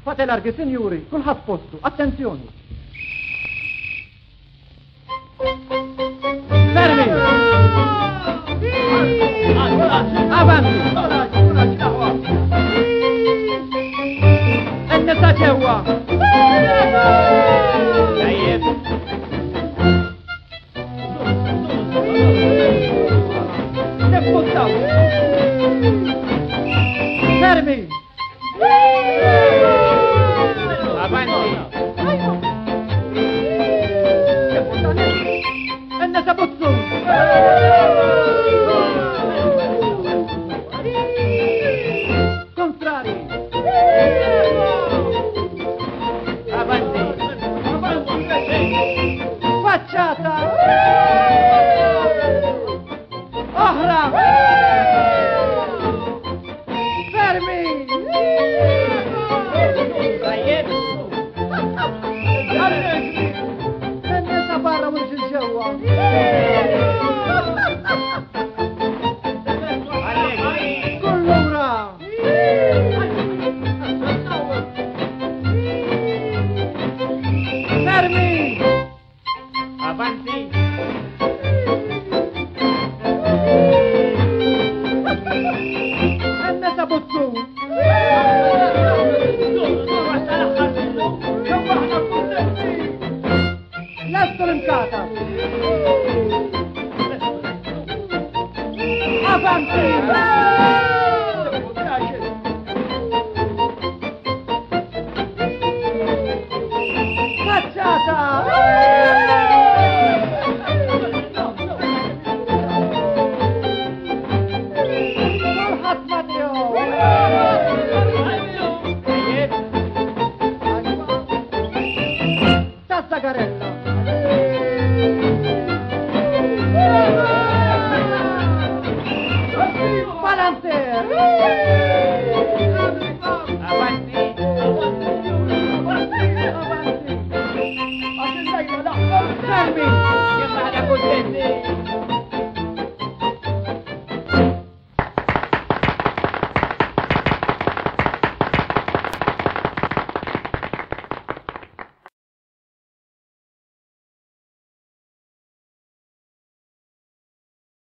Fate larghi, signori, kulħadd postu, attenzjoni. Fermi! Avanti! النساء جوا طيب نفوتهم نرمي avanti النساء بصوا contrari facciata oħra fermi nessa barra mux il-ġewa kullura fermi avanti الناس بصوا لست المكاتب avanti facciata Tazzagarella Palanter avanti fermi chiamare a contenti